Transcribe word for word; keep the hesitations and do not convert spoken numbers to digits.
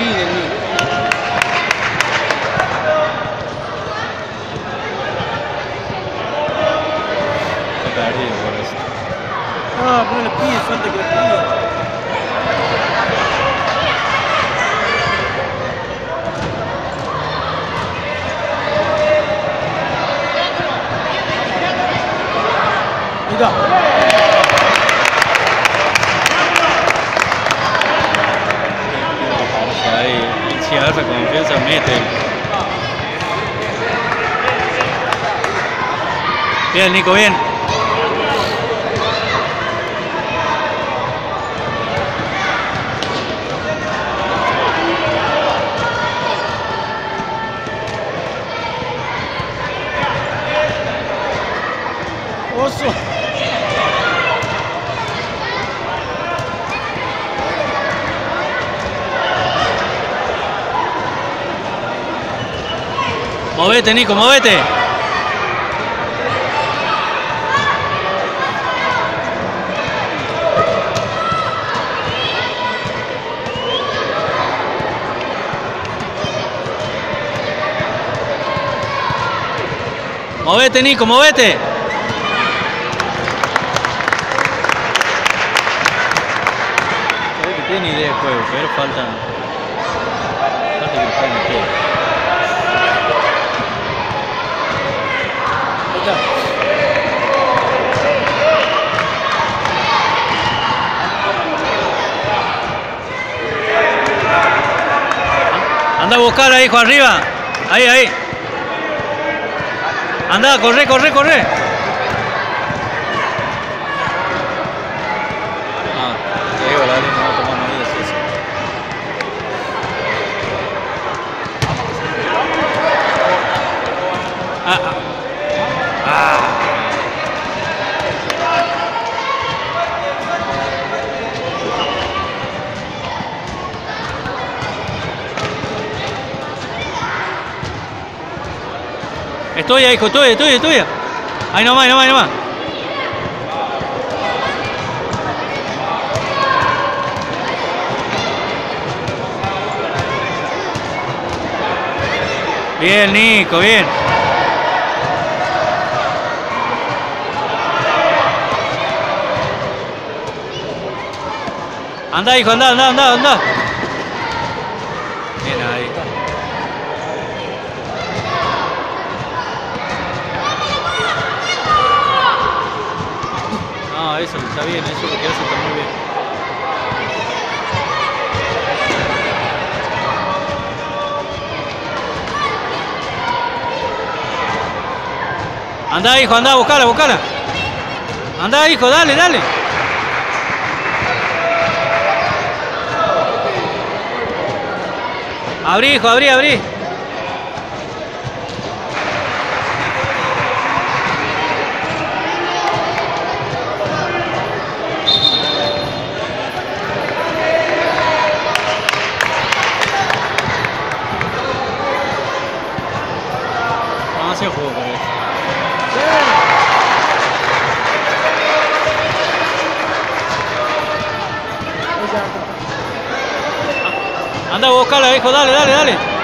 del mío. Está perdido por eso. Ah, pero no le pide, falta que le pida. Mira. Ahí, si agarra confianza, mete. Bien, Nico, bien. Oso. Movete, Nico, movete. Movete, Nico, movete. Creo que tiene idea de juego, pero falta. Falta que lo jueguen el pie. Anda a buscarla, hijo, arriba. Ahí, ahí. Anda, corre, corre, corre. Ah, te digo, la ley no va a tomar medidas eso. Ah, ah. Ah. Es tuya, hijo, tuya, es tuya, es tuya. Ahí nomás, ahí nomás, ahí nomás. Bien, Nico, bien. Anda, hijo, anda, anda, anda, anda. Bien ahí. No, eso está bien, eso lo que hace está muy bien. Anda, hijo, anda, buscala, buscala. Anda, hijo, dale, dale. Abrí, hijo, abrí, abrí. No, hace juego por eso. Anda a buscarla, hijo, dale, dale, dale.